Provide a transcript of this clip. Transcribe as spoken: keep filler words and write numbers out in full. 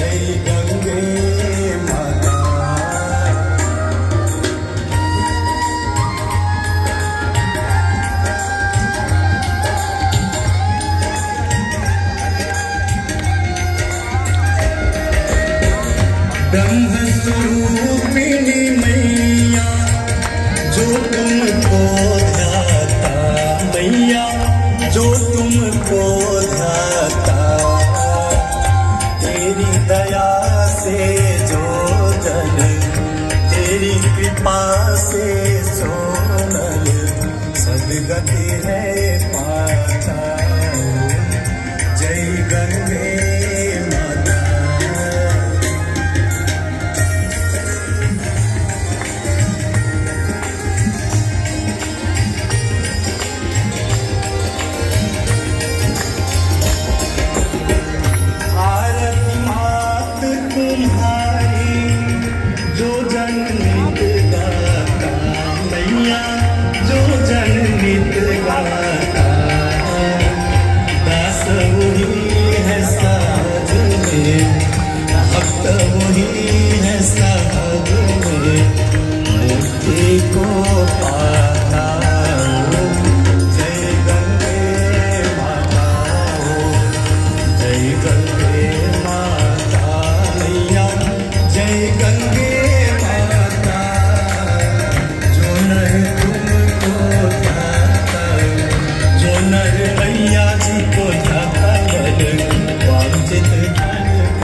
जय गंगे माता। ब्रह्म स्वरूपिणी मैया जो तुमको ध्याता, मैया जो तुमको ध्याता, तेरी दया से जो जन, तेरी कृपा से जो नर, सदगति है पाता।